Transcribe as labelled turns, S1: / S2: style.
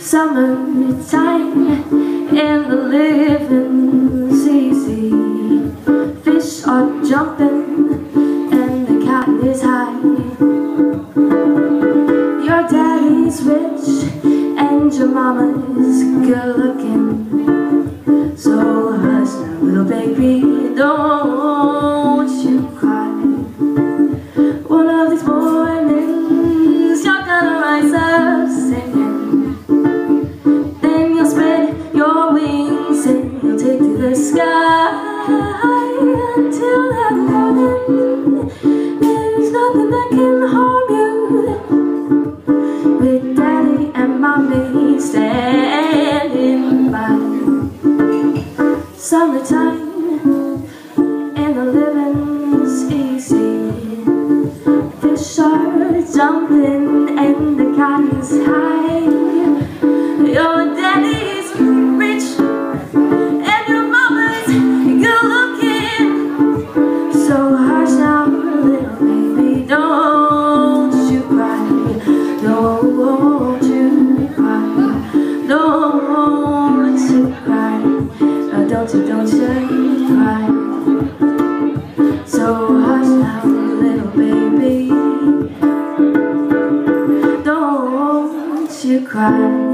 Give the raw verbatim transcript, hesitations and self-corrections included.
S1: Summertime and the living's easy. Fish are jumping and the cotton is high. Your daddy's rich and your mama's good looking. So hush now, little baby, don't you cry. One of these mornings you're gonna rise up singing. The sky until that morning. There's nothing that can harm you, with daddy and mommy standing by. Summertime and the living's easy. Fish are jumping and the cotton's high. Your daddy's rich, so hush now, little baby, don't you cry. Don't you cry. Don't you cry. Oh, don't you, don't you cry. So hush now, little baby, don't you cry.